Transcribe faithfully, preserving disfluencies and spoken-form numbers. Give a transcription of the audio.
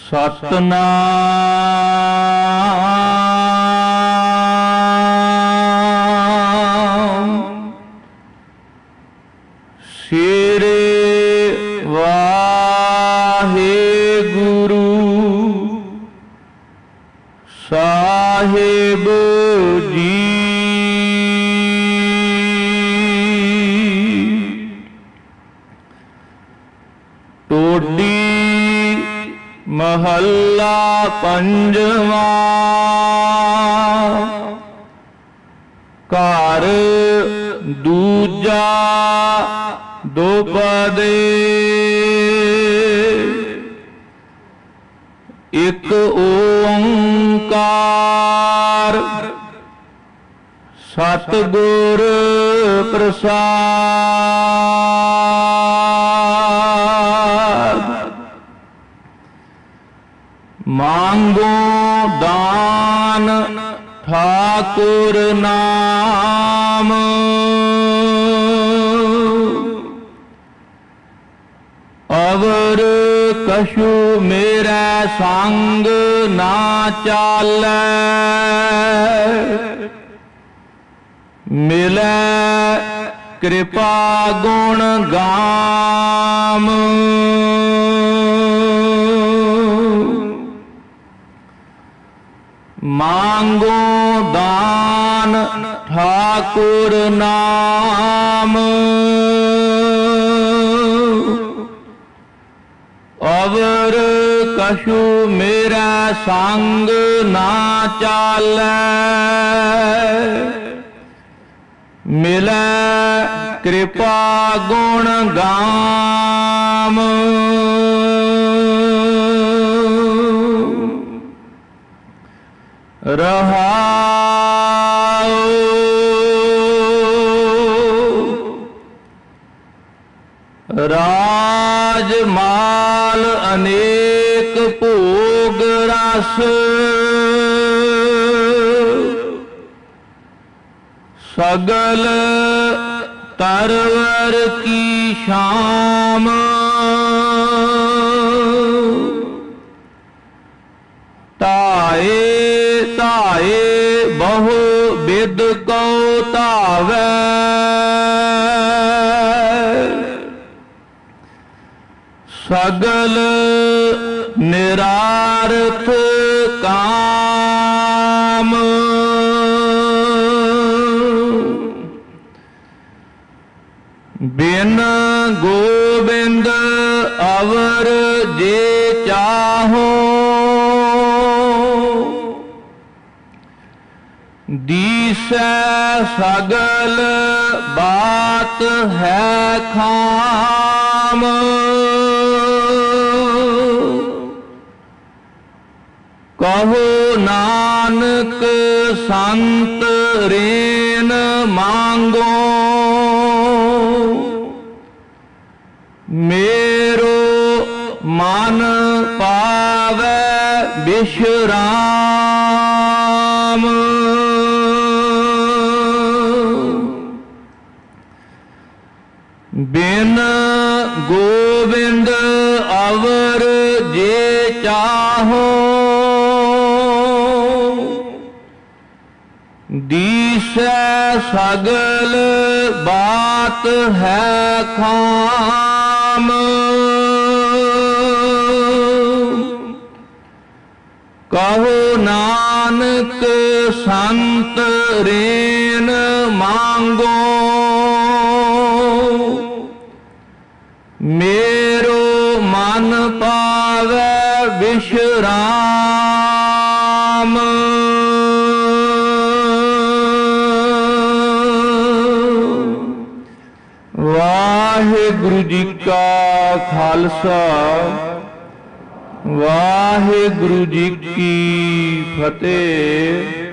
सतनाम शेरे वाहेगुरु साहिब जी। टोडी महला पंजवा घर दूजा दोपदे एक ओंकार सतगुर प्रसाद। मांगो दान ठाकुर नाम अवर कछु मेरा संग ना चालै। मिलै कृपा गुण गाम मांगो दान ठाकुर नाम अवर कछु मेरा संग ना चालै। मिलै कृपा गुण गाम रहाओ। राजमाल अनेक भोग रस सगल तरवर की शाम ताए ताए बहु बिद को तावै। सगल निरार्थ काम बिन गोविंद अवर जे चाहो। दीसै सगल बात है खाम कहो नानक संत रेन मांगो। मेरो मन पावै विश्राम बिन गोविंद अवर जे चाहो। दीसै सगल बात है खाम कहो नानक संत रेन मांगो। मेरो मन पावै विश्राम वाहिगुरु जी का खालसा वाहिगुरु जी की फतेह।